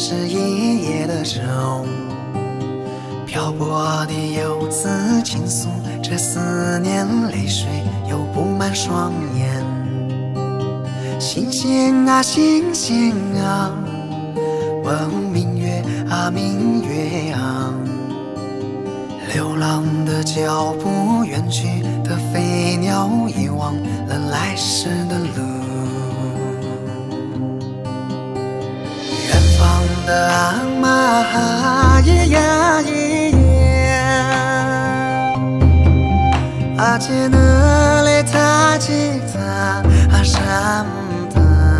是一叶的舟，漂泊的游子倾诉这思念，泪水又布满双眼。星星啊星星啊，问明月啊明月啊，流浪的脚步，远去的飞鸟，遗忘了来时的路。远方的阿妈咿呀咿呀，阿姐呢嘞塔吉他阿山塔。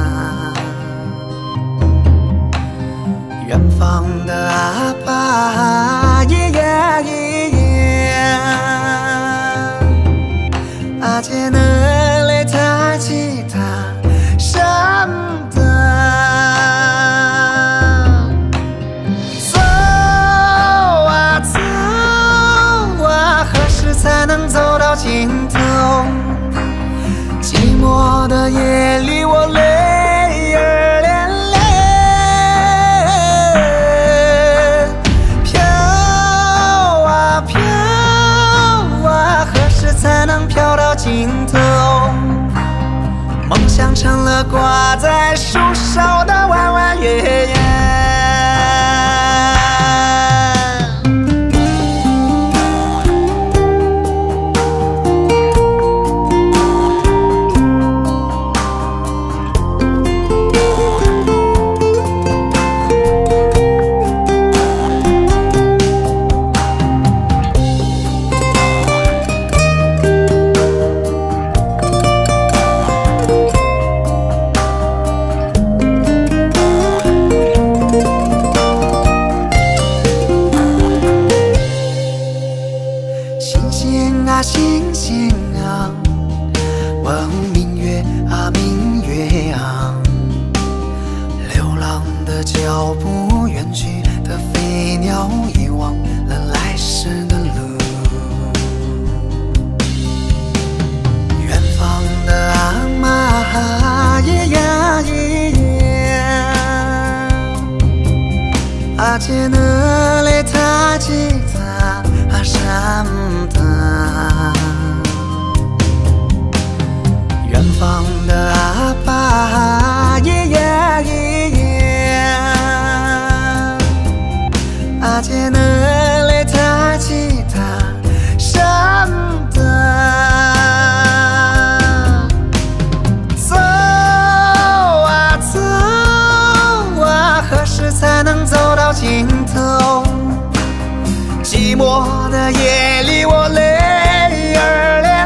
远方的阿爸咿呀咿呀，阿姐呢嘞塔吉他山塔。才能走到尽头，寂寞的夜里我泪儿连连，飘啊飘啊，何时才能飘到尽头？梦想成了挂在树梢的弯弯月牙。星星啊，问明月啊明月啊，流浪的脚步，远去的飞鸟，遗忘了来时的路。远方的阿妈咿呀咿呀，阿姐呢嘞塔吉他阿山塔。远方的阿爸咿呀咿呀，阿姐呢嘞塔吉他山塔。走啊走啊，何时才能走到尽头？寂寞的夜里我泪儿连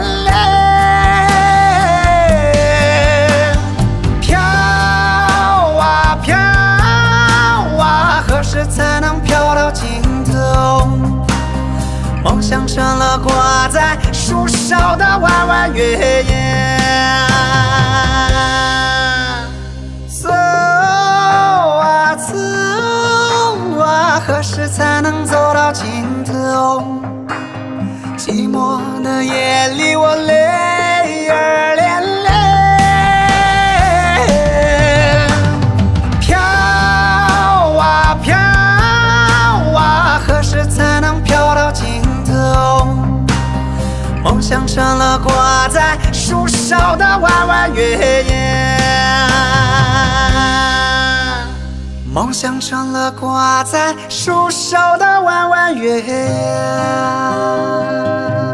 连，飘啊飘啊，何时才能飘到尽头？梦想成了挂在树梢的弯弯月牙。走啊走啊，何时才能走到尽头？寂寞的夜里我泪儿连连，飘啊飘啊，何时才能飘到尽头？梦想成了挂在树梢的弯弯月牙，梦想成了挂在树梢的弯弯月牙。